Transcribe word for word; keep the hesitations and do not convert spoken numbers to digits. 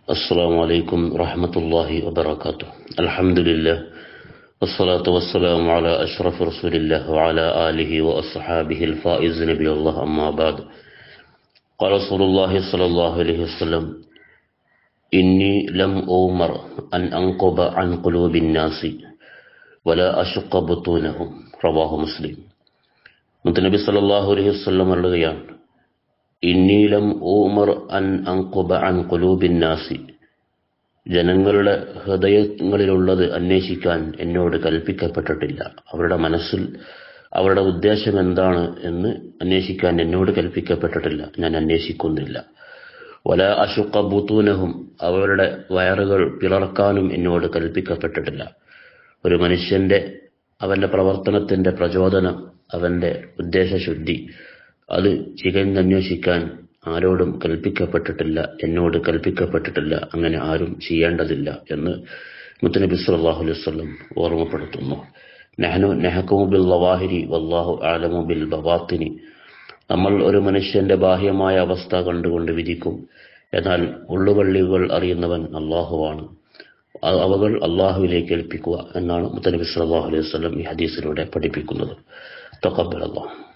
السلام عليكم ورحمة الله وبركاته. الحمد لله والصلاة والسلام على أشرف رسول الله وعلى آله وأصحابه الفائز نبي الله. أما بعد، قال رسول الله صلى الله عليه وسلم: إني لم أؤمر أن أنقب عن قلوب الناس ولا أشق بطونهم. رواه مسلم. മുത്തനബി സല്ലല്ലാഹു അലൈഹി വസല്ലം പറയുകയാണ്, ഇന്നി ലം ഊമർ അൻ അൻഖുബ അൻ ഖുലൂബിൻ നാസി, ജനങ്ങളുടെ ഹൃദയങ്ങളിലുള്ളത് അന്വേഷിക്കാൻ എന്നോട് കൽപ്പിക്കപ്പെട്ടിട്ടില്ല. അവരുടെ മനസ്സിൽ അവരുടെ ഉദ്ദേശം എന്താണ് എന്ന് അന്വേഷിക്കാൻ എന്നോട് കൽപ്പിക്കപ്പെട്ടിട്ടില്ല, ഞാൻ അന്വേഷിക്കുന്നില്ല. വലാ അശുഖ ബുതൂനഹും, അവരുടെ വയറുകൾ പിളർക്കാനും എന്നോട് കൽപ്പിക്കപ്പെട്ടിട്ടില്ല. ഒരു മനുഷ്യന്റെ അവന്റെ പ്രവർത്തനത്തിന്റെ പ്രചോദനം, അവന്റെ ഉദ്ദേശശുദ്ധി, അത് ചികഞ്ഞന്വേഷിക്കാൻ ആരോടും കൽപ്പിക്കപ്പെട്ടിട്ടില്ല, എന്നോട് കൽപ്പിക്കപ്പെട്ടിട്ടില്ല. അങ്ങനെ ആരും ചെയ്യേണ്ടതില്ല എന്ന് മുത്തനബി സല്ലല്ലാഹു അലൈഹി വസല്ലം ഓർമ്മപ്പെടുത്തുന്നു. നഹ്നു നഹ്കുമു ബിൽ ളവാഹിരി വല്ലാഹു അഅലമു ബിൽ ബവാത്തിനി. നമ്മൾ ഒരു മനുഷ്യന്റെ ബാഹ്യമായ അവസ്ഥ കണ്ടുകൊണ്ട് വിധിക്കും, എന്നാൽ ഉള്ളുവള്ളികൾ അറിയുന്നവൻ അല്ലാഹുവാണ്. അവകൾ അല്ലാഹുവിലേക്ക് ഏൽപ്പിക്കുക എന്നാണ് മുത്തനബി സല്ലല്ലാഹു അലൈഹി വസല്ലം ഈ ഹദീസിലൂടെ പഠിപ്പിക്കുന്നത്. തഖബ്ബലല്ലാഹ്.